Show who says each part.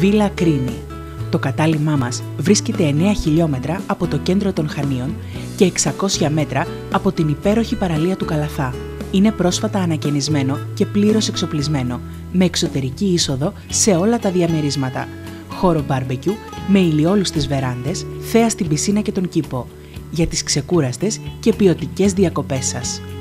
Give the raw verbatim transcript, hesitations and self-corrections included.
Speaker 1: Βίλα Κρίνη. Το κατάλημά μας βρίσκεται εννέα χιλιόμετρα από το κέντρο των Χανίων και εξακόσια μέτρα από την υπέροχη παραλία του Καλαθά. Είναι πρόσφατα ανακαινισμένο και πλήρως εξοπλισμένο, με εξωτερική είσοδο σε όλα τα διαμερίσματα, χώρο μπάρμπεκιου με ηλιόλουστες βεράντες, θέα στην πισίνα και τον κήπο, για τις ξεκούραστες και ποιοτικές διακοπές σας.